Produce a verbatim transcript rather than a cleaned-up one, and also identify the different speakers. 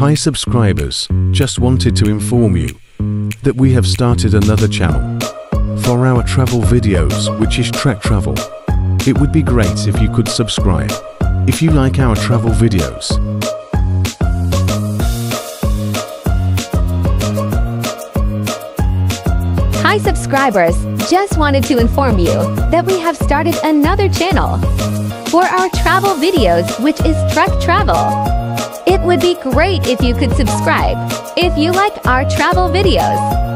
Speaker 1: Hi subscribers, just wanted to inform you that we have started another channel for our travel videos, which is Trek Travel. It would be great if you could subscribe if you like our travel videos.
Speaker 2: Hi subscribers, just wanted to inform you that we have started another channel for our travel videos, which is Trek Travel. It would be great if you could subscribe if you like our travel videos.